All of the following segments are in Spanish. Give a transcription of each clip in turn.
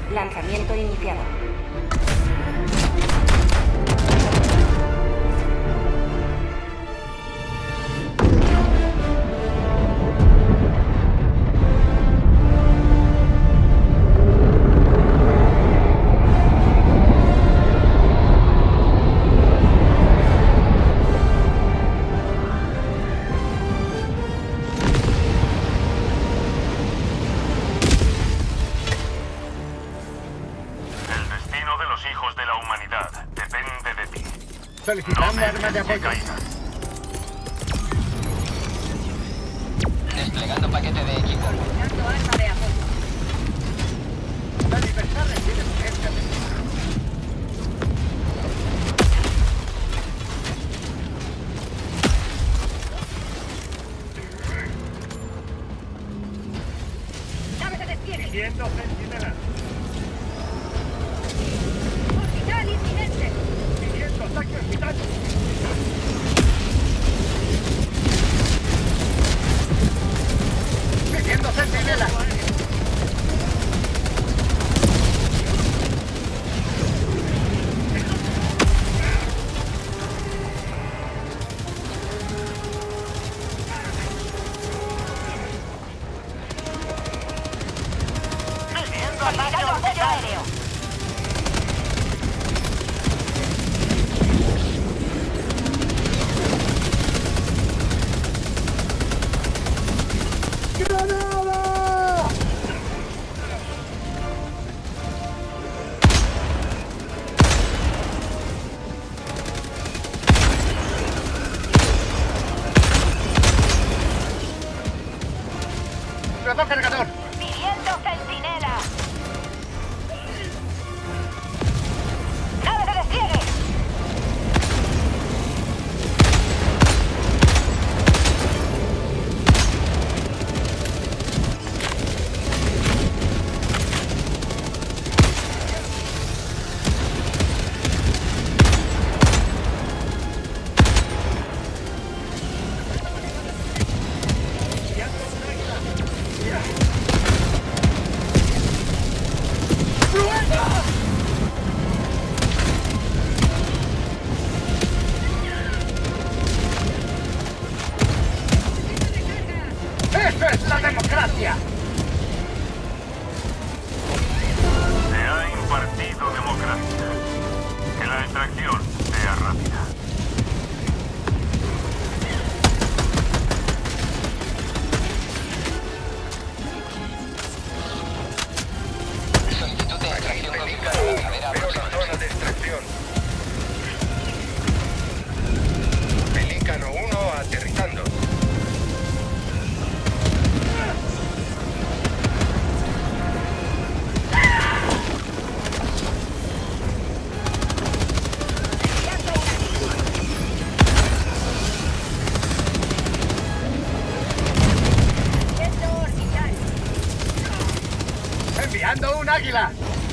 Lanzamiento iniciado. Solicitando armas de apoyo. Desplegando paquete de equipo. Solicitando arma de apoyo. La libertad requiere urgencia de ¡Nave se detiene! Viendo centinela. ¡Hospital inminente! Siguiendo ataque orbital. Siguiendo centinela. Solicitando apoyo aéreo. ¡Granada! ¡Nuevo cargador! ¡Pidiendo centinela! ¡Nave se despliegue! ¡Eso es la democracia! Se ha impartido democracia. Que la extracción sea rápida. Solicitud de extracción confirmada. Lanzadera Veo la zona de extracción. Pelícano 1 aterrizando. ¡Yendo orbital! ¡Enviando un águila!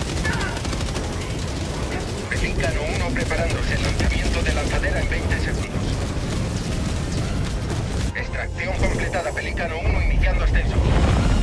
Pelícano 1 preparándose. Lanzamiento de lanzadera en 20 segundos. Extracción completada. Pelícano 1 iniciando ascenso.